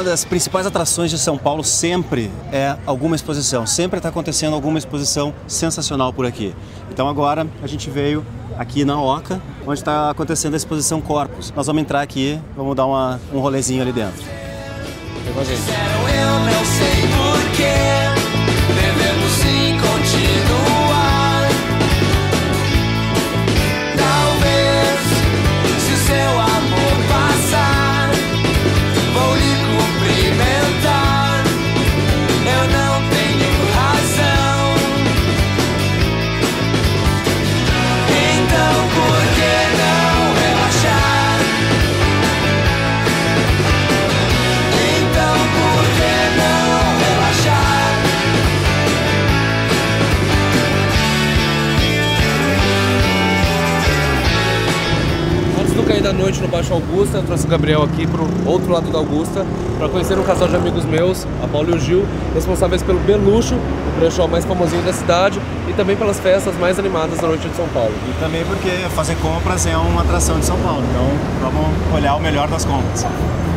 das principais atrações de São Paulo sempre é alguma exposição. Sempre está acontecendo alguma exposição sensacional por aqui. Então agora a gente veio aqui na Oca, onde está acontecendo a exposição Corpus. Nós vamos entrar aqui, vamos dar um rolezinho ali dentro. Vem com a gente. Eu não sei porquê, devemos sim continuar. Talvez, se o seu amor passar, vou lhe cumprimentar. Eu não tenho razão, então por que não relaxar? Então por que não relaxar? Antes do cair da noite no Baixo Augusta, eu trouxe o Gabriel aqui pro outro lado da Augusta para conhecer um casal de amigos meus, a Paula e o Gil, responsáveis pelo Belucho, o brechó mais famosinho da cidade, e também pelas festas mais animadas da noite de São Paulo. E também porque fazer compras é uma atração de São Paulo, então vamos olhar o melhor das compras.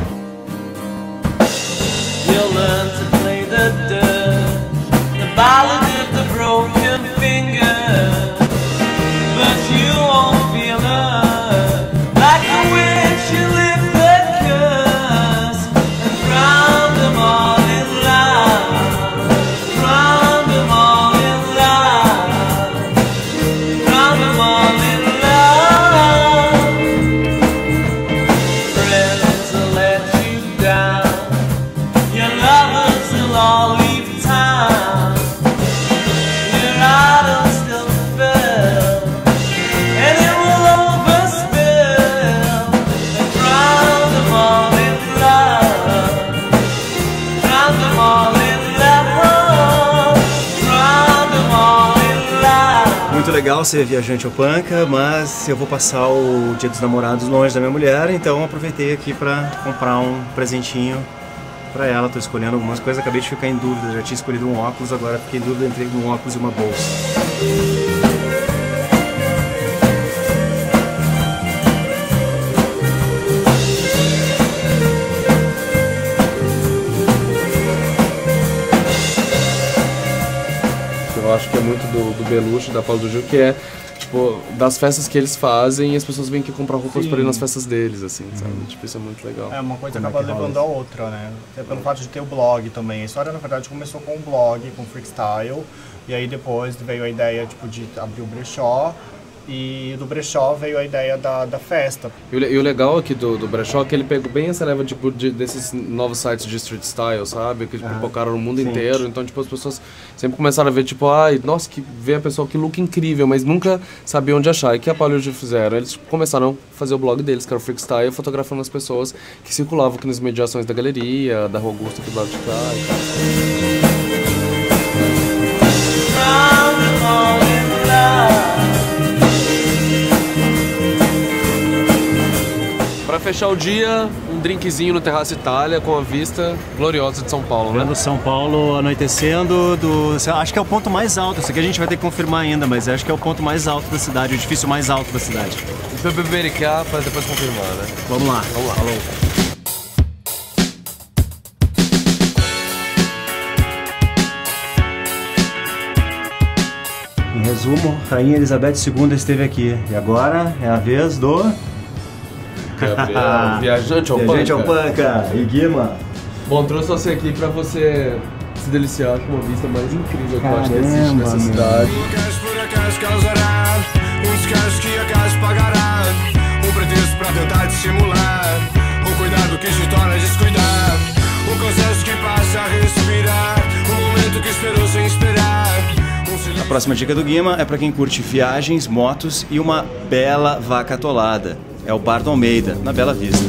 You'll learn to play the dirge, the ballad of the broken finger, but you won't feel her like the witch you lift the curse and drown them all in love, drown them all in love, drown them all in love. Friends will let you down, your lovers will all leave town, your idol still fell, and it will overspill, and drown them all in love, drown them all in love, drown them all in love. Muito legal ser viajante ao Panca, mas eu vou passar o Dia dos Namorados longe da minha mulher, então aproveitei aqui para comprar um presentinho para ela. Tô escolhendo algumas coisas, acabei de ficar em dúvida, já tinha escolhido um óculos, agora fiquei em dúvida entre um óculos e uma bolsa. Eu acho que é muito do Belucho, da Paula e do Gil, que é tipo, das festas que eles fazem e as pessoas vêm aqui comprar roupas para ir nas festas deles, assim, sabe? Tipo, isso é muito legal. É, uma coisa acaba levando a outra, né? Até pelo fato de ter o blog também. A história, na verdade, começou com um blog, com freestyle, e aí depois veio a ideia, tipo, de abrir o brechó, e do brechó veio a ideia da festa. E o legal aqui do brechó é que ele pegou bem essa leva tipo, desses novos sites de street style, sabe? Que tipo, pipocaram no mundo inteiro. Então, tipo, as pessoas sempre começaram a ver, tipo, ai, nossa, que vê a pessoa, que look incrível, mas nunca sabia onde achar. E o que a Paula e o Gil fizeram? Eles começaram a fazer o blog deles, que era o Freakstyle, fotografando as pessoas que circulavam aqui nas mediações da galeria, da Rua Augusta, aqui do lado de cá e tal. Drown them all in love. Pra fechar o dia, um drinkzinho no Terraço Itália com a vista gloriosa de São Paulo, né? Vendo São Paulo anoitecendo, acho que é o ponto mais alto, isso aqui a gente vai ter que confirmar ainda, mas acho que é o ponto mais alto da cidade, o edifício mais alto da cidade. Então bebericar pra depois confirmar, né? Vamos lá. Vamos lá. Falou. Em resumo, Rainha Elizabeth II esteve aqui e agora é a vez do... Gabriel, viajante ao Viajante ao Panca. Panca e Guima. Bom, trouxe você aqui pra você se deliciar com uma vista mais incrível que eu acho que existe nessa cidade. Por acaso causará descanso que acaso pagará pretexto pra tentar dissimular cuidado que se torna descuidar cansaço que passa a respirar momento que esperou sem esperar. A próxima dica do Guima é para quem curte viagens, motos e uma bela vaca atolada. É o Bar do Almeida, na Bela Vista.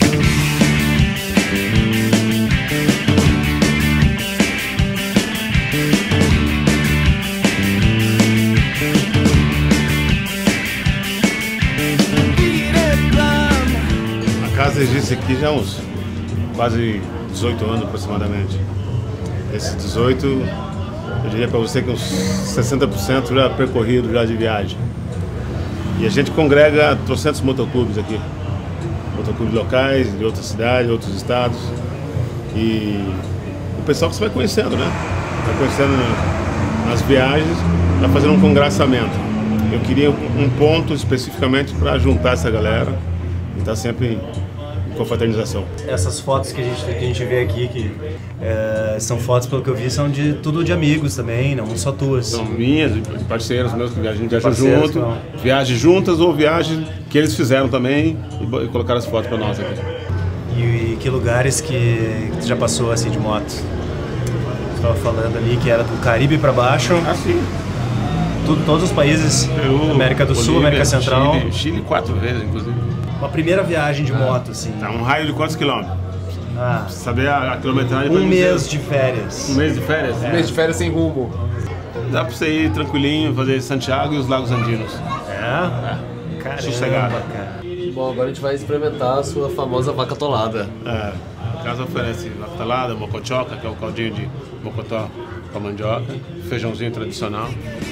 A casa existe aqui já há uns quase 18 anos aproximadamente. Esses 18, eu diria para você que uns 60% já percorrido já de viagem. E a gente congrega 300 motoclubes aqui. Motoclubes locais, de outras cidades, outros estados. E o pessoal que você vai conhecendo, né? Vai conhecendo nas viagens, vai fazendo um congraçamento. Eu queria um ponto especificamente para juntar essa galera e estar sempre em confraternização. Essas fotos que a gente vê aqui, que são fotos, pelo que eu vi, são tudo de amigos também, não são tuas. São minhas, de parceiros meus que a gente viaja junto, viagens juntas ou viagens que eles fizeram também e colocaram as fotos para nós aqui. E que lugares que tu já passou assim de moto? Você estava falando ali que era do Caribe para baixo. Ah, sim. Todos os países, Peru, América do Sul, Bolívia, América Central. Chile 4 vezes, inclusive. Uma primeira viagem de moto, assim. Tá, um raio de quantos quilômetros? Ah, Saber a quilometragem. um mês de férias. Um mês de férias? Um mês de férias sem rumo. Dá pra você ir tranquilinho, fazer Santiago e os Lagos Andinos. Caramba, Sossegado. cara. Bom, agora a gente vai experimentar a sua famosa vaca atolada. A casa oferece vaca atolada, mocochoca, que é o caldinho de mocotó com a mandioca, feijãozinho tradicional.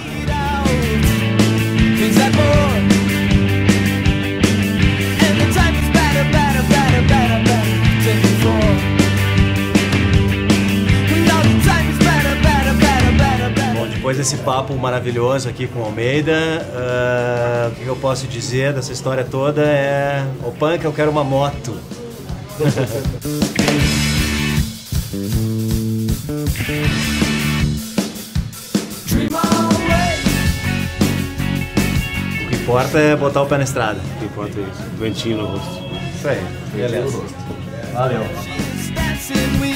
Things that more, and the time is better than before. Now the time is better. Bom, depois desse papo maravilhoso aqui com o Almeida, o que eu posso dizer dessa história toda é: o punk, eu quero uma moto. O que importa é botar o pé na estrada. O que importa é isso, ventinho no rosto. Isso aí, beleza. Valeu. Dancing